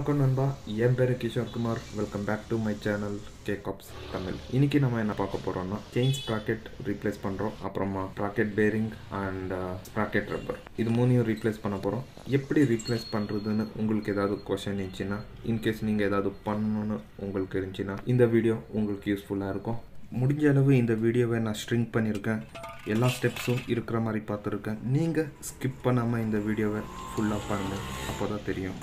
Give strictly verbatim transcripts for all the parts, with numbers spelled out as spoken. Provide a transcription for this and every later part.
வணக்கம் நண்பா, என் பேர் Kishore Kumar. Welcome back to my channel கேகாப்ஸ் தமிழ். இன்னைக்கு நம்ம என்ன பார்க்க போறோம்னா செயின் ஸ்ப்ராக்கெட் ரீப்ளேஸ் பண்ணுறோம், அப்புறமா sprocket bearing and sprocket rubber இது மூணையும் ரீப்ளேஸ் பண்ண போகிறோம். எப்படி ரீப்ளேஸ் பண்ணுறதுன்னு உங்களுக்கு ஏதாவது கொஷின் இருந்துச்சுன்னா, இன்கேஸ் நீங்கள் ஏதாவது பண்ணணும்னு உங்களுக்கு இருந்துச்சுன்னா இந்த வீடியோ உங்களுக்கு யூஸ்ஃபுல்லாக இருக்கும். முடிஞ்ச அளவு இந்த வீடியோவை நான் ஸ்ட்ரிங் பண்ணியிருக்கேன், எல்லா ஸ்டெப்ஸும் இருக்கிற மாதிரி பார்த்துருக்கேன். நீங்கள் ஸ்கிப் பண்ணாமல் இந்த வீடியோவை ஃபுல்லாக பாருங்கள், அப்போ தான் தெரியும்.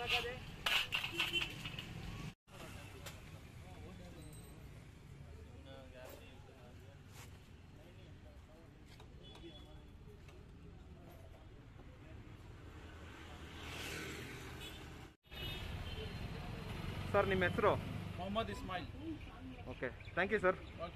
ಸರ್ ನಿಮ್ಮ ಹೆಸರು? Mohammed Ismail. Okay, thank you sir. Okay.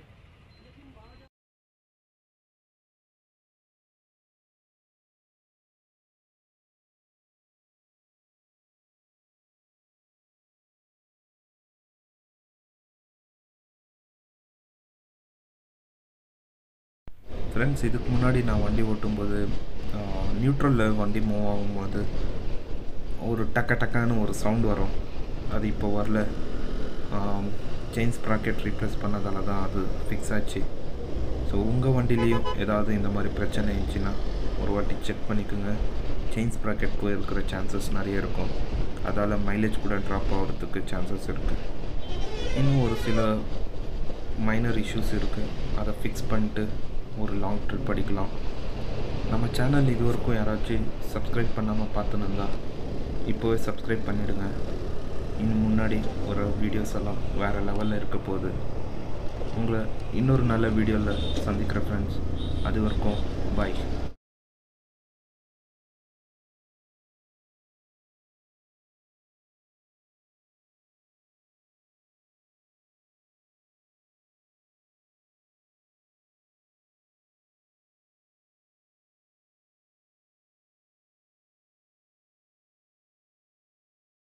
Friends, இதுக்கு முன்னாடி நான் வண்டி ஓட்டும்போது நியூட்ரலில் வண்டி மூவ் ஆகும்போது ஒரு டக்க டக்கான்னு ஒரு சவுண்ட் வரும். அது இப்போ வரல. செயின் ஸ்ப்ராக்கெட் ரீப்ளேஸ் பண்ணதால தான் அது ஃபிக்ஸ் ஆச்சு. ஸோ உங்கள் வண்டிலேயும் ஏதாவது இந்த மாதிரி பிரச்சனை இருந்துச்சுன்னா ஒரு வாட்டி செக் பண்ணிக்கோங்க. செயின் ஸ்ப்ராக்கெட் போயிருக்கிற சான்சஸ் நிறைய இருக்கும். அதால் மைலேஜ் கூட ட்ராப் ஆகிறதுக்கு சான்சஸ் இருக்குது. இன்னும் ஒரு சில மைனர் இஷ்யூஸ் இருக்குது. அதை ஃபிக்ஸ் பண்ணிட்டு ஒரு லாங் ட்ரிப் அடிக்கலாம். நம்ம சேனல் இது வரைக்கும் யாராச்சும் சப்ஸ்கிரைப் பண்ணாமல் பார்த்துன்னு இப்போவே சப்ஸ்கிரைப் பண்ணிவிடுங்க. இன்னும் முன்னாடி ஒரு வீடியோஸ் எல்லாம் வேறு லெவலில் இருக்க போகுது. உங்களை இன்னொரு நல்ல வீடியோவில் சந்திக்கிற ஃப்ரெண்ட்ஸ். அது வரைக்கும் பாய்.